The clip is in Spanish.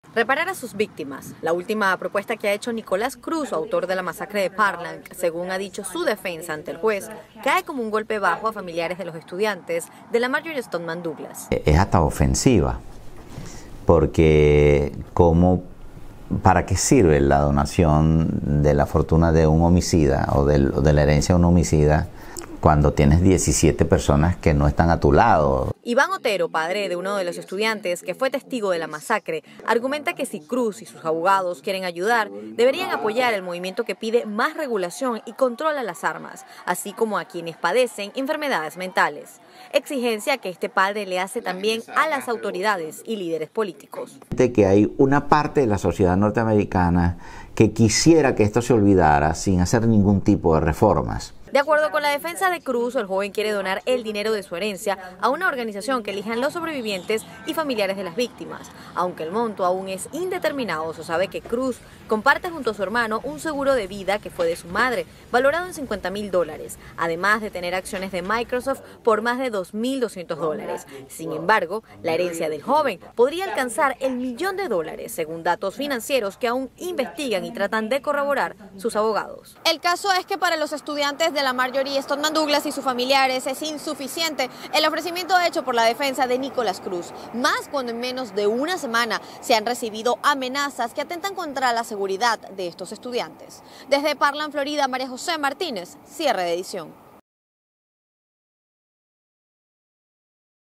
Reparar a sus víctimas, la última propuesta que ha hecho Nicolás Cruz, autor de la masacre de Parkland, según ha dicho su defensa ante el juez, cae como un golpe bajo a familiares de los estudiantes de la Marjory Stoneman Douglas. Es hasta ofensiva, porque ¿para qué sirve la donación de la fortuna de un homicida o de la herencia de un homicida cuando tienes 17 personas que no están a tu lado? Iván Otero, padre de uno de los estudiantes que fue testigo de la masacre, argumenta que si Cruz y sus abogados quieren ayudar, deberían apoyar el movimiento que pide más regulación y control a las armas, así como a quienes padecen enfermedades mentales. Exigencia que este padre le hace también a las autoridades y líderes políticos. Que hay una parte de la sociedad norteamericana que quisiera que esto se olvidara sin hacer ningún tipo de reformas. De acuerdo con la defensa de Cruz, el joven quiere donar el dinero de su herencia a una organización que elijan los sobrevivientes y familiares de las víctimas. Aunque el monto aún es indeterminado, se sabe que Cruz comparte junto a su hermano un seguro de vida que fue de su madre, valorado en $50.000, además de tener acciones de Microsoft por más de $2.200. Sin embargo, la herencia del joven podría alcanzar el $1.000.000, según datos financieros que aún investigan y tratan de corroborar sus abogados. El caso es que para los estudiantes de la Marjory Stoneman Douglas y sus familiares es insuficiente el ofrecimiento hecho por la defensa de Nicolás Cruz, más cuando en menos de una semana se han recibido amenazas que atentan contra la seguridad de estos estudiantes. Desde Parkland, Florida, María José Martínez, cierre de edición.